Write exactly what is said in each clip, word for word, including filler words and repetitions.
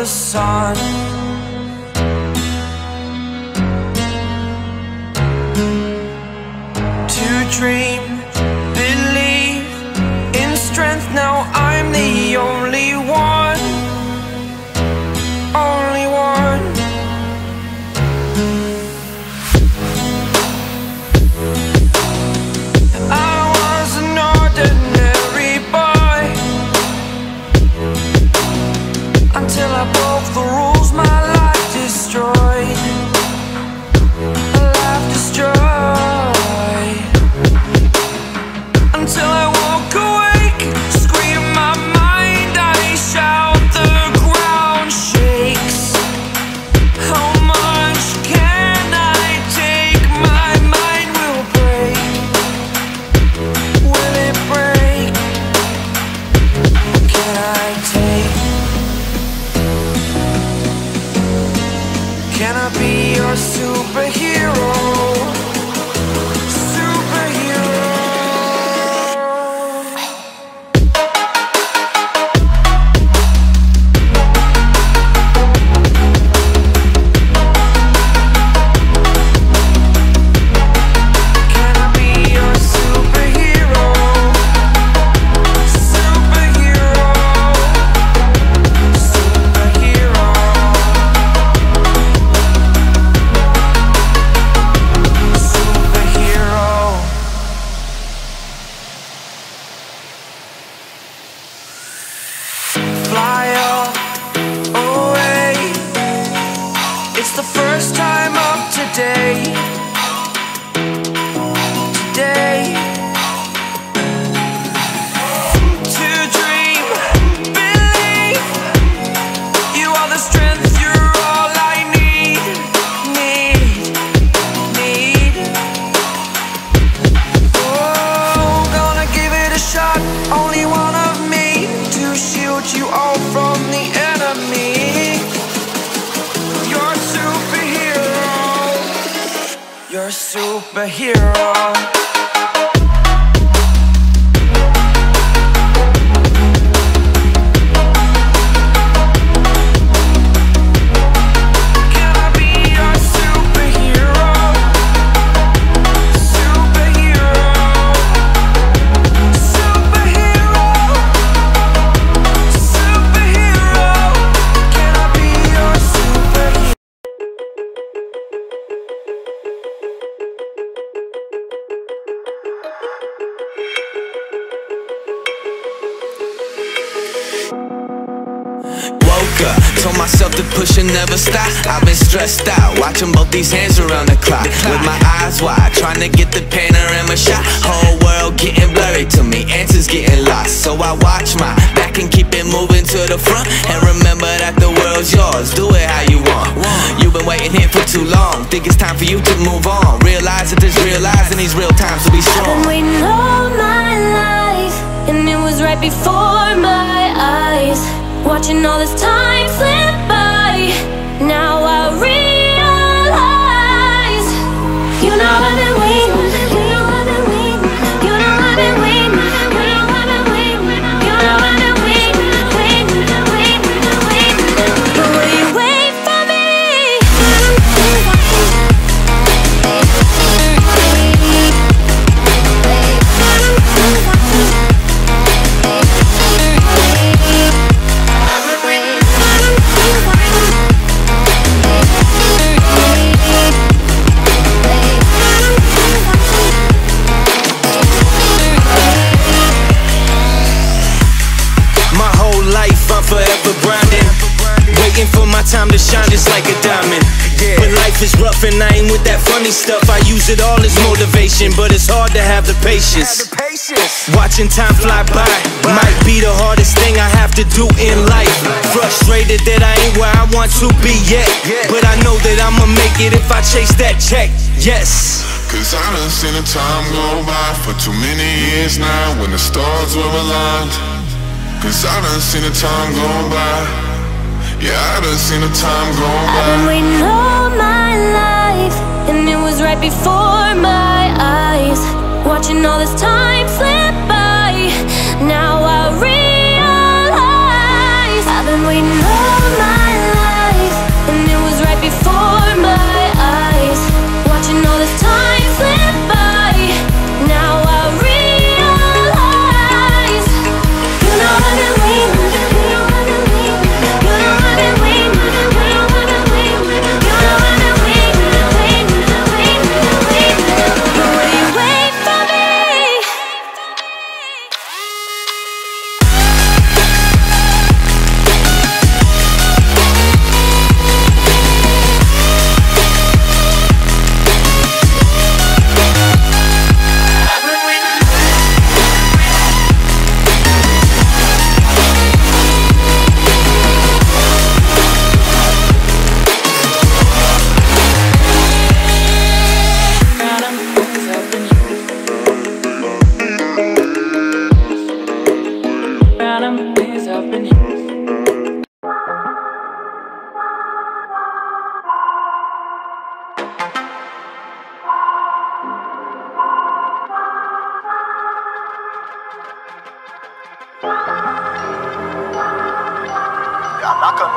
the sun. To dream, believe in strength. Now I'm the only one, only one. I was an ordinary boy until I broke the rules. My life destroyed, a life destroyed. Until I woke awake, scream my mind, I shout, the ground shakes. How much can I take? My mind will break. Will it break? Can I take? Can I be your superhero? Fly away. It's the first time of today. Today. To dream, believe. You are the strength, you're all I need. Need, need. Oh, gonna give it a shot. Only one of me to shield you all from the enemy. You're a superhero. You're a superhero. Can I be your superhero? Superhero. Superhero. Superhero. Can I be your superhero? Woke up, told myself to push and never stop. I've been stressed out, watching both these hands around the clock. With my eyes wide, trying to get the panorama shot. Whole world getting blurry to me, answers getting lost. So I watch my back and keep it moving to the front. And remember that the world's yours, do it how you want. You've been waiting here for too long, think it's time for you to move on. Realize that there's real lies in these real times to be strong. I've been waiting all my life, and it was right before my eyes. Watching all this time slip by, now I realize. You know I've been waiting, you know I've been waiting, you know I've been waiting, you know I've been waiting, you know I've been waiting, waiting, waiting, waiting. But will you wait for me? Forever grinding, waiting for my time to shine just like a diamond. When life is rough and I ain't with that funny stuff, I use it all as motivation, but it's hard to have the patience. Watching time fly by might be the hardest thing I have to do in life. Frustrated that I ain't where I want to be yet, but I know that I'ma make it if I chase that check. Yes. Cause I done seen the time go by for too many years now when the stars were aligned. Cause I done seen the time go by. Yeah, I done seen the time go by. I've been waiting all my life, and it was right before my eyes. Watching all this time slip by, now I realize. I've been waiting all my life.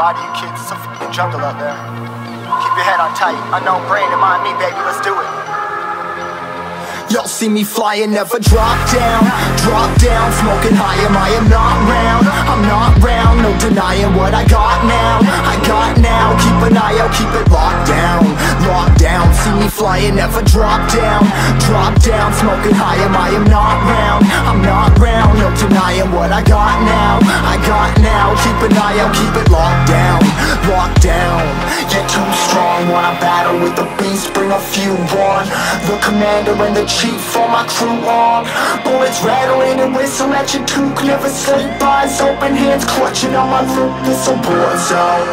lie to you kids, it's a f***ing jungle out there. Keep your head on tight, unknown brain and mind me, baby, let's do it. Y'all see me flying, never drop down, drop down, smoking high, am I am not round, I'm not round, no denying what I got now, I got now, keep an eye out, keep it locked down, locked down, see me flying, never drop down, drop down, smoking high, am I am not round, I'm not round, no denying what I got now, I got now, keep an eye out, keep it locked down, locked down, you're too strong, wanna battle with the beast, bring a few on, the commander and the chief for my crew on. Bullets rattling and whistle at your toque. Never sleep, eyes open, hands clutching on my loop. This a war zone.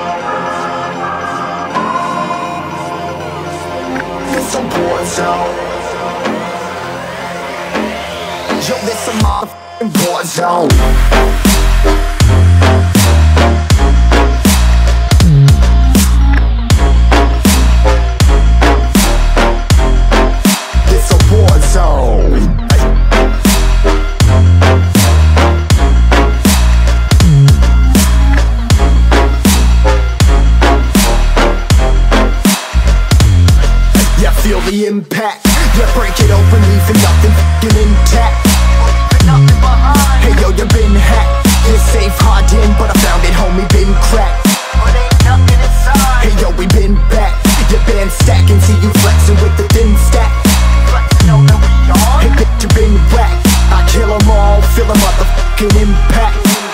This a war zone. Yo, this a motherfucking war zone. The impact, yeah, break it open, leaving nothing f***ing intact. Hey yo, you been hacked, you're safe, hardened, but I found it, homie, been cracked. Hey yo, we been back, your band stacking, see you flexing with the thin stack. Hey bitch, you been whacked, I kill them all, feel a motherfucking impact.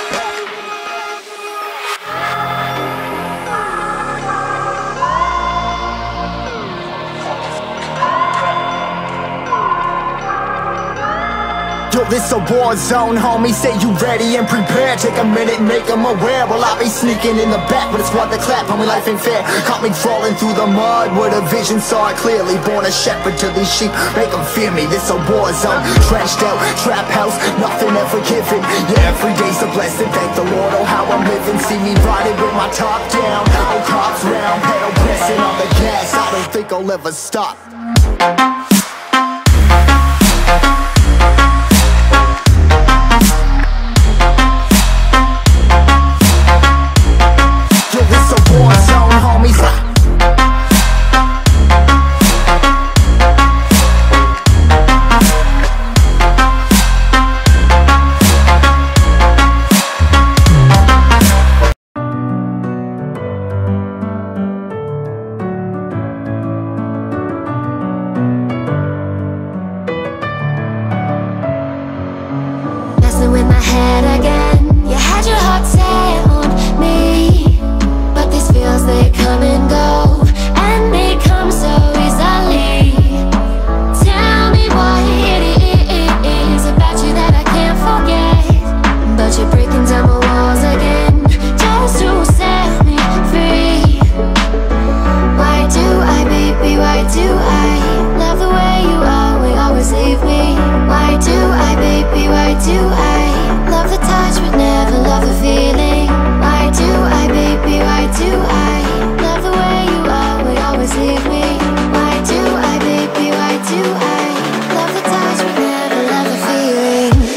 Yo, this a war zone, homie, say you ready and prepared. Take a minute, make them aware. Well, I be sneaking in the back, but it's what the clap, homie, life ain't fair. Caught me crawling through the mud, where the vision saw it clearly. Born a shepherd to these sheep, make them fear me. This a war zone, trashed out, trap house, nothing ever given. Yeah, every day's a blessing, thank the Lord, oh how I'm living. See me riding with my top down, oh cops round, pedal pressing on the gas. I don't think I'll ever stop. In my head again, you had your heart set on me, but these feels, they come and go, and they come so easily. Tell me what it is about you that I can't forget, but you're breaking down my walls again, just to set me free. Why do I, baby, why do I love the way you are, we always leave me? Why do I, baby, why do I love the touch but never love the feeling? Why do I, baby, why do I love the way you are, we always leave me? Why do I, baby, why do I love the touch but never love the feeling?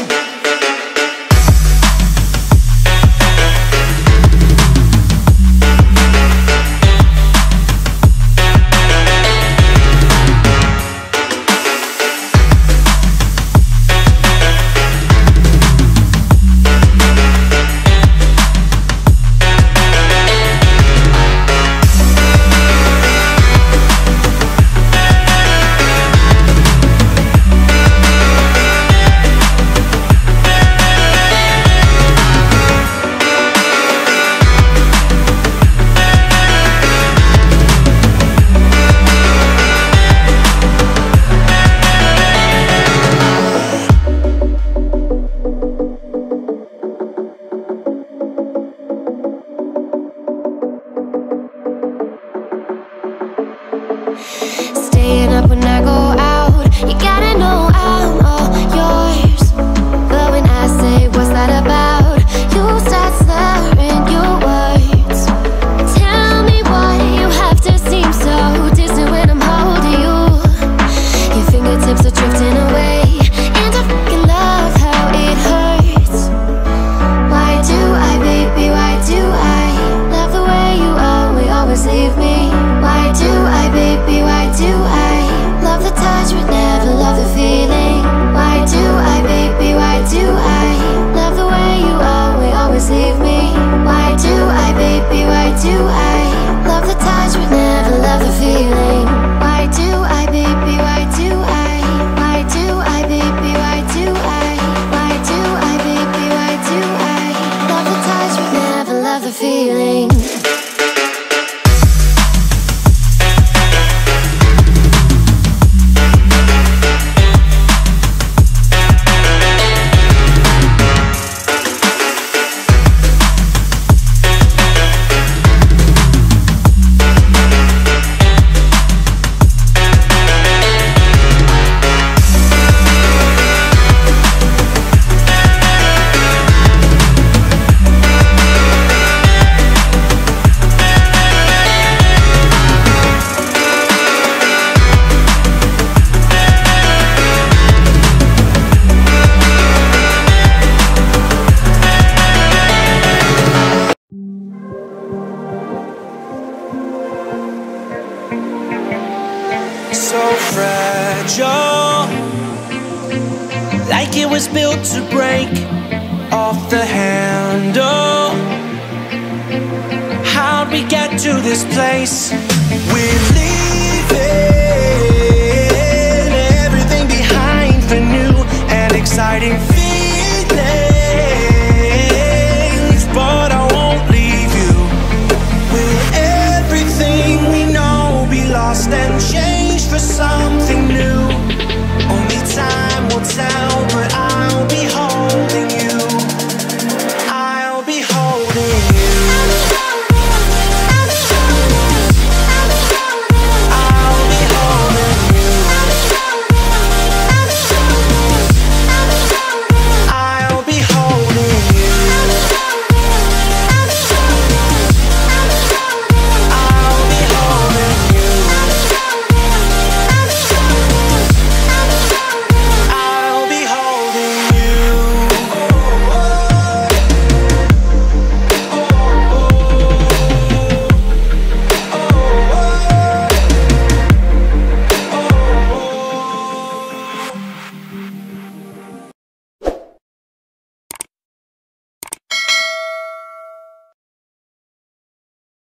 Staying up when I go out, you gotta know I'm all yours. But when I say what's that about, you start slurring your words. Tell me why you have to seem so distant when I'm holding you. Your fingertips are drifting away, and I fucking love how it hurts. Why do I, baby, why do I so fragile, like it was built to break off the handle. How'd we get to this place? We're leaving everything behind for new and exciting